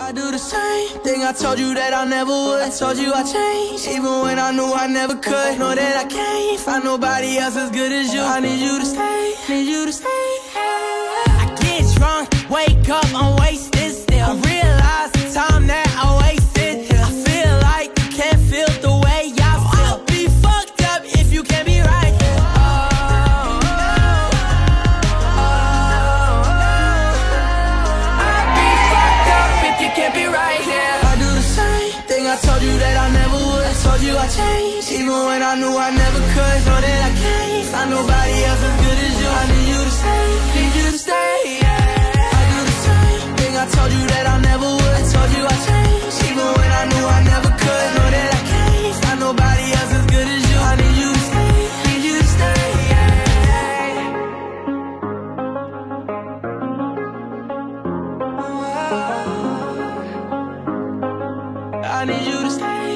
I do the same thing I told you that I never would. I told you I changed, even when I knew I never could. Know that I can't find nobody else as good as you. I need you to stay, need you to stay. I get drunk, wake up, I'm wasted still. I realize the time that I wasted. I feel like you can't feel the way I feel. I'll be fucked up if you can't be right. I told you that I never would. I told you I changed, even when I knew I never could. Know that I can't find nobody else as good as you. I need you to stay, need you to stay, yeah. I do the same thing I told you that I never would. I told you I changed, even when I knew I never could. Know that I can't find nobody else as good as you. I need you to stay, need you to stay, yeah. I need you to stay.